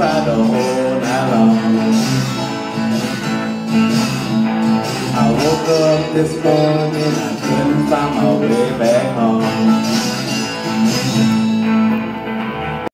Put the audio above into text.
cried the whole night long. I woke up this morning, I couldn't find my way back home.